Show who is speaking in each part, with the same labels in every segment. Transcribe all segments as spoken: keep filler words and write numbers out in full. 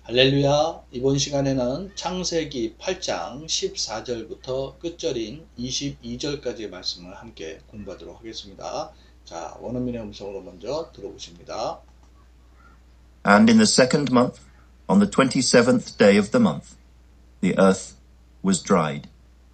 Speaker 1: 할렐루야. 이번 시간에는 창세기 팔 장 십사 절부터 끝절인 이십이 절까지의 말씀을 함께 공부하도록 하겠습니다. 자, 원어민의 음성으로 먼저 들어보십니다.
Speaker 2: And in the second month, on the twenty-seventh day of the month, the earth was dried.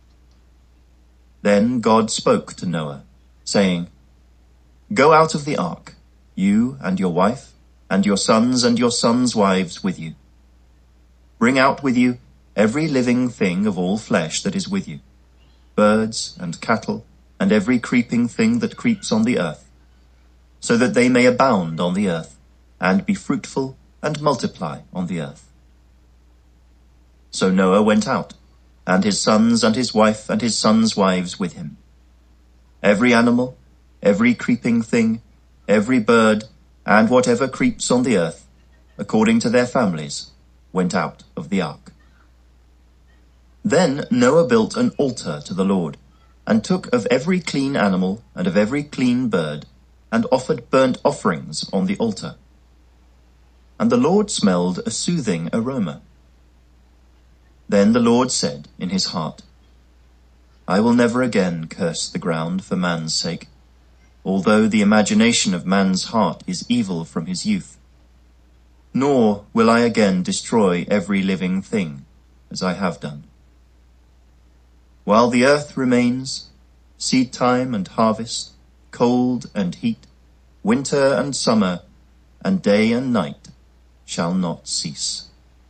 Speaker 2: Then God spoke to Noah, saying, Go out of the ark, you and your wife, and your sons and your sons' wives with you. Bring out with you every living thing of all flesh that is with you, birds and cattle, and every creeping thing that creeps on the earth, so that they may abound on the earth, and be fruitful and multiply on the earth. So Noah went out, and his sons and his wife and his sons' wives with him. Every animal, every creeping thing, every bird, and whatever creeps on the earth, according to their families, went out of the ark. Then Noah built an altar to the Lord, and took of every clean animal and of every clean bird, and offered burnt offerings on the altar. And the Lord smelled a soothing aroma. Then the Lord said in his heart, I will never again curse the ground for man's sake, although the imagination of man's heart is evil from his youth. Nor will I again destroy every living thing, as I have done. While the earth remains, seed time and harvest, cold and heat, winter and summer, and day and night shall not cease.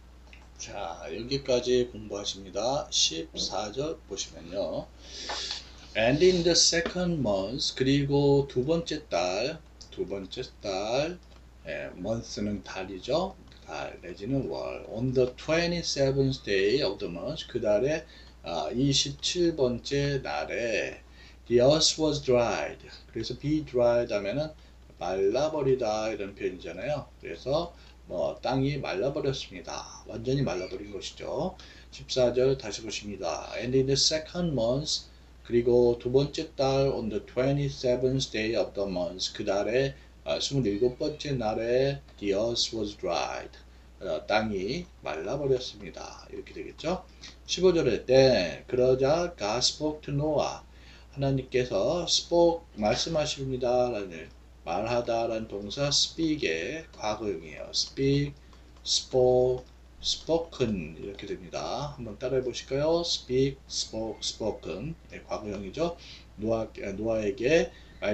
Speaker 1: 자, 여기까지 공부하십니다. 십사 절 보시면요. And in the second month, 그리고 두 번째 달, 두 번째 달, 예, month는 달이죠. 달 내지는 월. On the twenty-seventh day of the month, 그 달에 아, 이십칠 번째 날에 the earth was dried. 그래서 be dried 하면은 말라버리다 이런 표현이잖아요. 그래서 뭐 땅이 말라버렸습니다. 완전히 말라버린 것이죠. 십사 절 다시 보십니다. And in the second month, 그리고 두 번째 달 on the twenty-seventh day of the month, 그 달에 아, 스물일곱 번째 날에 the earth was dried. 어, 땅이 말라버렸습니다. 이렇게 되겠죠. 십오 절에 때 그러자 God spoke to Noah. 하나님께서 spoke 말씀하십니다. 라는 말하다 라는 동사 speak의 과거형이에요. speak, spoke, spoken 이렇게 됩니다. 한번 따라해 보실까요? speak, spoke, spoken 네, 과거형이죠. 노아, 노아에게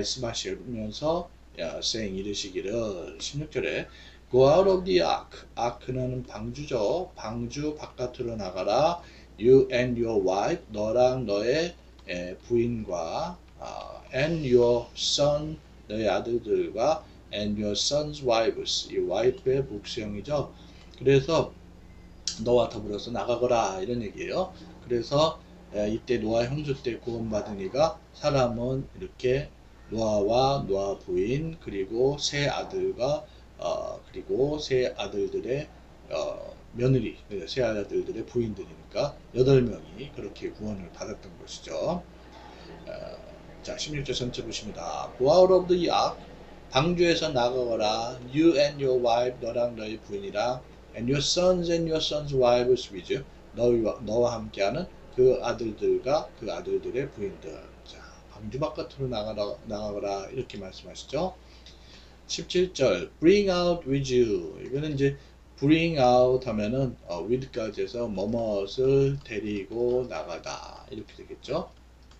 Speaker 1: 말씀하시면서 saying 이르시기를 십육 절에 Go out of the ark. ark는 방주죠. 방주 바깥으로 나가라. You and your wife. 너랑 너의 에, 부인과 어, and your son. 너의 아들들과 and your son's wives. 이 wife의 복수형이죠. 그래서 너와 더불어서 나가거라 이런 얘기예요. 그래서 에, 이때 노아 홍수 때 구원받은 이가 사람은 이렇게 노아와 노아 부인 그리고 세 아들과 어, 그리고 세 아들들의 어, 며느리, 세 아들들의 부인들이니까 여덟 명이 그렇게 구원을 받았던 것이죠. 어, 자, 십육 절 전체 보십니다. Go out of the ark. 방주에서 나가거라. You and your wife. 너랑 너의 부인이랑 and your sons and your sons' wives with you. 너와, 너와 함께하는 그 아들들과 그 아들들의 부인들. 자, 방주 바깥으로 나가라, 나가거라 이렇게 말씀하시죠. 십칠 절 bring out with you. 이거는 이제 bring out 하면은 어, with까지 해서 뭐뭇을 데리고 나가다 이렇게 되겠죠.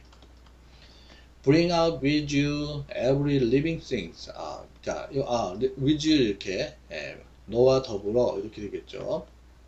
Speaker 1: bring out with you every living thing. 아, 자, 아, with you 이렇게 예, 너와 더불어 이렇게 되겠죠.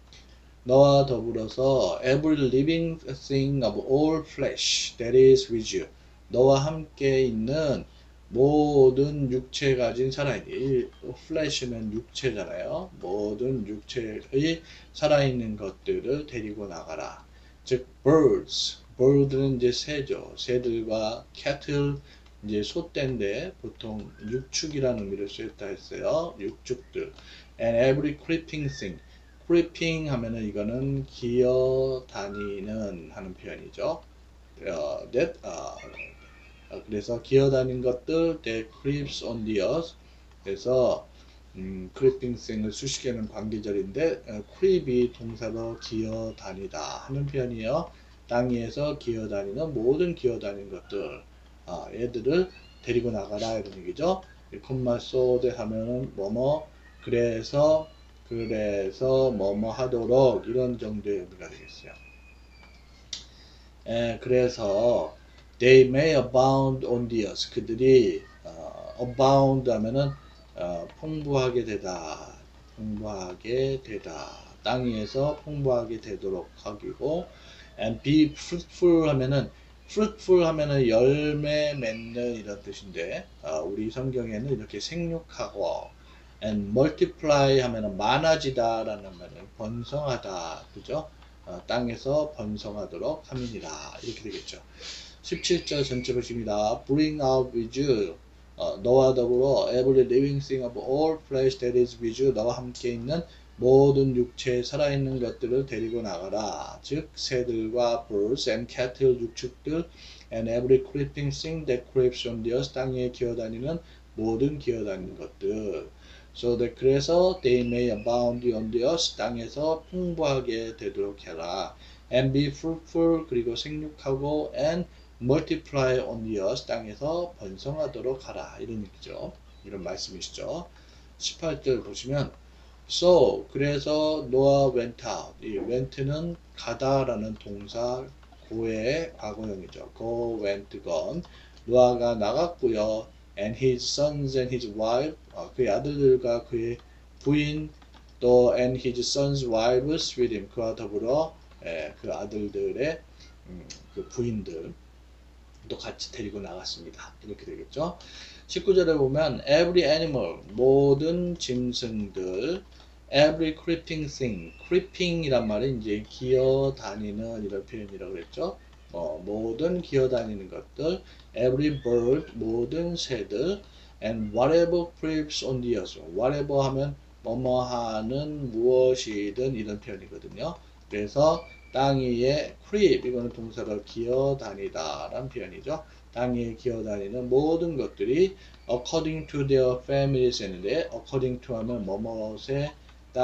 Speaker 1: 너와 더불어서 every living thing of all flesh that is with you. 너와 함께 있는 모든 육체 가진 살아있는 flesh는 육체잖아요. 모든 육체의 살아있는 것들을 데리고 나가라. 즉 birds, bird는 이제 새죠. 새들과 cattle 이제 소떼인데 보통 육축이라는 의미로 쓰였다 했어요. 육축들. And every creeping thing. creeping 하면은 이거는 기어 다니는 하는 표현이죠. Uh, that uh, 그래서 기어다니는 것들 that creeps on the earth. 그래서 음, creeping thing을 수십 개는 관계절인데 어, creep이 동사로 기어다니다 하는 표현이에요. 땅 위에서 기어다니는 모든 기어다니는 것들, 아, 얘들을 데리고 나가라 이런 얘기죠. 콤마 소드 하면은 뭐뭐 그래서 그래서 뭐뭐 하도록 이런 정도의 의미가 되겠어요. 에, 그래서 they may abound on the earth. 그들이 어, abound 하면은 어, 풍부하게 되다, 풍부하게 되다. 땅 위에서 풍부하게 되도록 하기고, and be fruitful 하면은 fruitful 하면은 열매 맺는 이런 뜻인데, 어, 우리 성경에는 이렇게 생육하고, and multiply 하면은 많아지다라는 말은 번성하다, 그죠? 어, 땅에서 번성하도록 함이니라 이렇게 되겠죠. 십칠 절 전체 보십니다. Bring out with you 어, 너와 더불어 every living thing of all flesh that is with you 너와 함께 있는 모든 육체에 살아있는 것들을 데리고 나가라. 즉 새들과 birds and cattle 육축들 and every creeping thing that creeps on the earth 땅 위에 기어다니는 모든 기어다니는 것들. So that 그래서 they may abound on the earth 땅에서 풍부하게 되도록 해라. And be fruitful 그리고 생육하고 and multiply on the earth 땅에서 번성하도록 하라. 이런 얘기죠. 이런 말씀이시죠. 십팔 절 보시면 So 그래서 노아 went out. 이 went는 가다라는 동사 고의 과거형이죠. Go went gone. 노아가 나갔고요. And his sons and his wife 어, 그의 아들들과 그의 부인 또 and his sons wives with him 그와 더불어 예, 그 아들들의 음, 그 부인들 또 같이 데리고 나갔습니다. 이렇게 되겠죠. 십구 절에 보면 every animal 모든 짐승들 every creeping thing creeping 이란 말은 이제 기어다니는 이런 표현이라고 그랬죠. 어, 모든 기어다니는 것들 every bird 모든 새들 and whatever creeps on the earth whatever 하면 뭐뭐 하는 무엇이든 이런 표현이거든요. 그래서 땅 위에 creep 이거는 동사로 기어다니다 라는 표현이죠. 땅 위에 기어다니는 모든 것들이 according to their families 했는데 according to 하면 뭐뭐에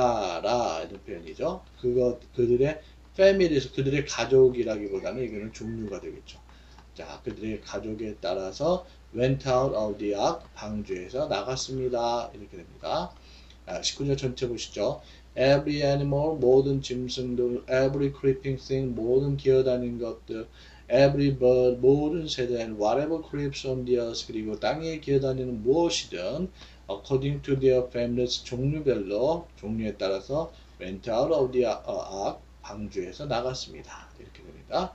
Speaker 1: 따라 이런 표현이죠. 그것 그들의 패밀리에서 그들의 가족이라기보다는 이거는 종류가 되겠죠. 자, 그들의 가족에 따라서 went out of the ark 방주에서 나갔습니다. 이렇게 됩니다. 아, 십구 절 전체 보시죠. Every animal 모든 짐승들, every creeping thing 모든 기어다니는 것들, every bird 모든 새들, and whatever creeps on the earth 그리고 땅에 기어다니는 무엇이든 according to their families 종류별로 종류에 따라서 went out of the ark 방주에서 나갔습니다. 이렇게 됩니다.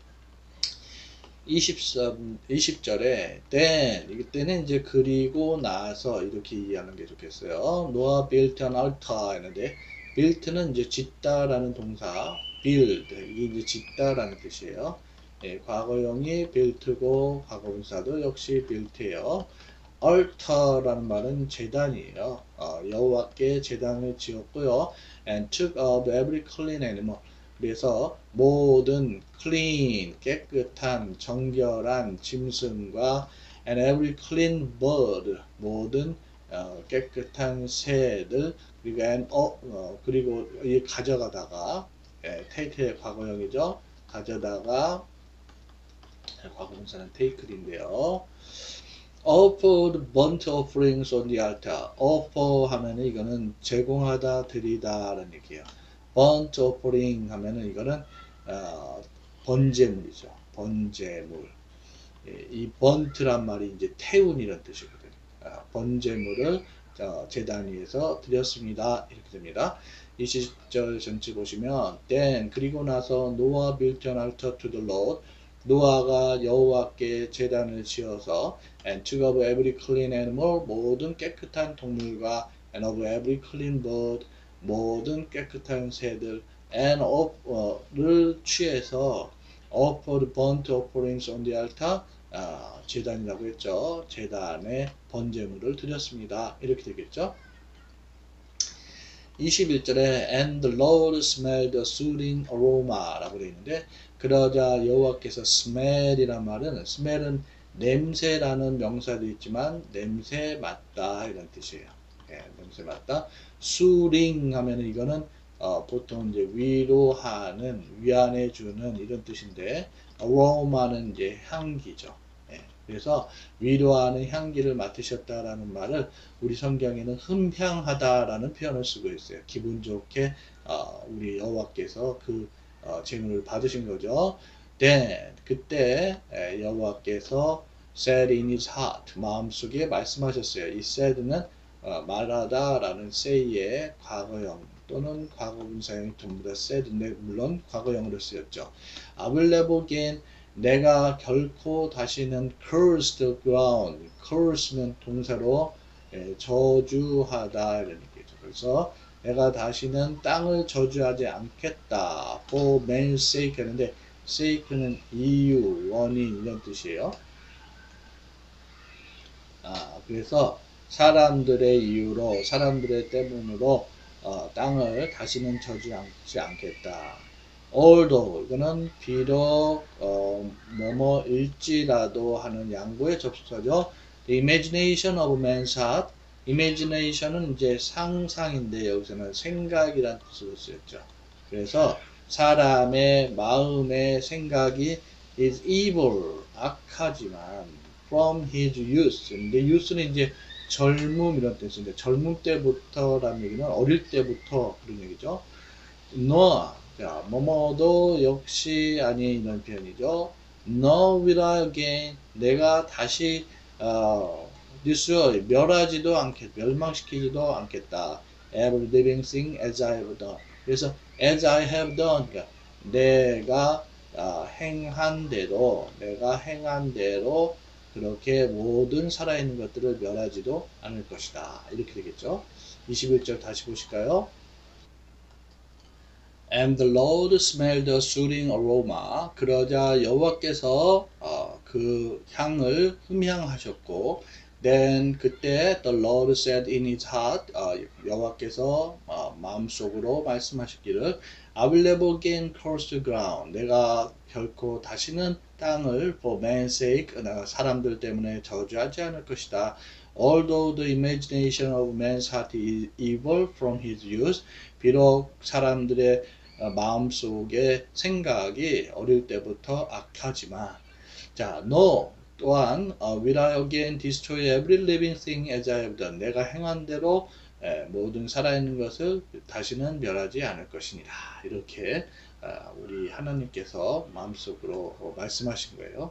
Speaker 1: 이십삼, 이십 절에 then 이때는 이제 그리고 나서 이렇게 이해하는 게 좋겠어요. Noah built an altar 했는데 built는 이제 짓다라는 동사 build 이게 이제 짓다라는 뜻이에요. 예, 과거형이 built고 과거분사도 역시 built예요. altar라는 말은 제단이에요. 어, 여호와께 제단을 지었고요. And took of every clean animal. 그래서 모든 clean 깨끗한 정결한 짐승과 and every clean bird 모든 어, 깨끗한 새들 그리고 and, 어, 어, 그리고 이 가져가다가 예, take의 과거형이죠. 가져다가 과거분사는 take인데요. offered burnt offerings on the altar. offer 하면은 이거는 제공하다 드리다라는 얘기예요. burnt offering 하면은 이거는 어, 번제물이죠. 번제물. 예, 이 burnt란 말이 이제 태운 이런 뜻이거든요. 어, 번제물을 어, 제단 위에서 드렸습니다. 이렇게 됩니다. 이십 절 전체 보시면 then 그리고 나서 노아 built an altar to the Lord. 노아가 여호와께 제단을 지어서 and took of every clean animal 모든 깨끗한 동물과 and of every clean bird 모든 깨끗한 새들 and of를 취해서 offered burnt offerings on the altar 아, 제단이라고 했죠. 제단에 번제물을 드렸습니다. 이렇게 되겠죠. 이십일 절에 and the Lord smelled a soothing aroma 라고 되어 있는데 그러자 여호와께서 smell이란 말은 smell은 냄새라는 명사도 있지만 냄새 맡다 이런 뜻이에요. 예, 냄새 맡다. 수링 하면 이거는 어, 보통 이제 위로하는, 위안해 주는 이런 뜻인데, aroma는 이제 향기죠. 예, 그래서 위로하는 향기를 맡으셨다라는 말을 우리 성경에는 흠향하다라는 표현을 쓰고 있어요. 기분 좋게 어, 우리 여호와께서 그 어, 재물을 받으신 거죠. Then 그때 예, 여호와께서 said in his heart 마음속에 말씀하셨어요. 이 said는 어, 말하다라는 say의 과거형 또는 과거분사형이 전부 다 said인데 물론 과거형으로 쓰였죠. I will never again 내가 결코 다시는 curse the ground. curse는 동사로 예, 저주하다 이런 얘기죠. 그래서 내가 다시는 땅을 저주하지 않겠다. for man's sake 하는데 sake는 이유, 원인 이런 뜻이에요. 아, 그래서 사람들의 이유로, 사람들의 때문으로 어, 땅을 다시는 저주하지 않겠다. although 이거는 비록 어, 뭐뭐일지라도 하는 양보의 접속사죠. The imagination of man's heart. imagination은 이제 상상인데 여기서는 생각이란 뜻으로 쓰였죠. 그래서 사람의 마음의 생각이 is evil 악하지만 from his youth. 근데 youth는 이제 젊음 이런 뜻인데 젊음 때부터라는 얘기는 어릴 때부터 그런 얘기죠. 너와 자, 뭐뭐도 역시 아니 이런 표현이죠. No will again 내가 다시 어, destroy 멸하지도 않겠 멸망시키지도 않겠다. Every living thing as I have done. 그래서 as I have done 그러니까 내가 어, 행한 대로 내가 행한 대로 그렇게 모든 살아있는 것들을 멸하지도 않을 것이다. 이렇게 되겠죠. 이십일 절 다시 보실까요? And the Lord smelled a soothing aroma. 그러자 여호와께서 어, 그 향을 흠향하셨고, then 그때 the Lord said in his heart, 어, 여호와께서 어, 마음속으로 말씀하셨기를, I will never again curse the ground. 내가 결코 다시는 땅을 for man's sake, 사람들 때문에 저주하지 않을 것이다. Although the imagination of man's heart is evil from his youth, 비록 사람들의 마음속의 생각이 어릴 때부터 악하지만, 자, no 또한 uh, will I again destroy every living thing as I have done. 내가 행한 대로 에, 모든 살아있는 것을 다시는 멸하지 않을 것이니라. 이렇게 어, 우리 하나님께서 마음속으로 어, 말씀하신 거예요.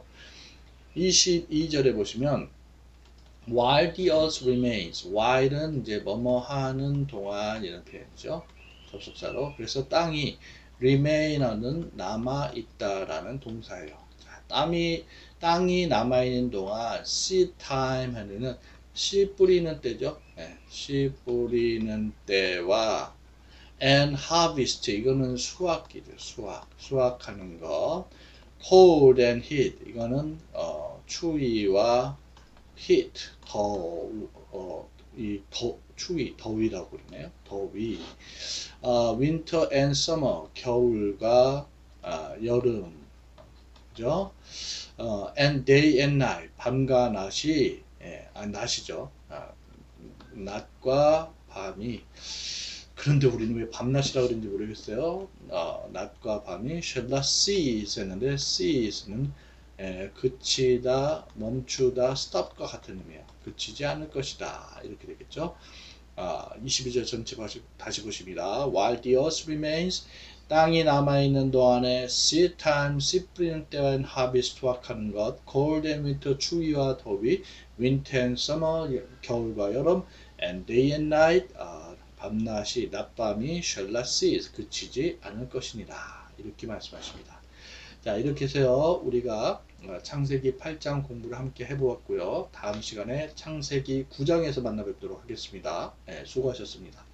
Speaker 1: 이십이 절에 보시면 while the earth remains, while은 이제 뭐뭐 하는 동안 이런 표현이죠. 접속사로. 그래서 땅이 remain은 남아 있다라는 동사예요. 자, 땅이 땅이 남아 있는 동안 seed time 하는 씨 뿌리는 때죠. 네, 씨 뿌리는 때와 and harvest 이거는 수확기죠. 수확 수확하는 거. cold and heat 이거는 어, 추위와 heat 더 어, 이 더, 추위 더위라고 그러네요. 더위. 어, winter and summer 겨울과 어, 여름 그죠? 어, and day and night 밤과 낮이 예, 아, 낮이죠. 아, 낮과 밤이 그런데 우리는 왜 밤낮이라고 그런지 모르겠어요. 어, 낮과 밤이 shall not cease 했는데 cease는 예, 그치다, 멈추다, stop과 같은 의미예요. 그치지 않을 것이다. 이렇게 되겠죠. 아, 이십이 절 전체 다시 보십니다. While the earth remains, 땅이 남아있는 동안에 seed time, 씨 뿌리는 때와 harvest 수확하는 것, cold and winter, 추위와 더위, winter and summer, 겨울과 여름, and day and night, 아, 밤낮이, 낮밤이 shall not cease, 그치지 않을 것이니라. 이렇게 말씀하십니다. 자, 이렇게 해서 우리가 창세기 팔 장 공부를 함께 해보았고요. 다음 시간에 창세기 구 장에서 만나 뵙도록 하겠습니다. 네, 수고하셨습니다.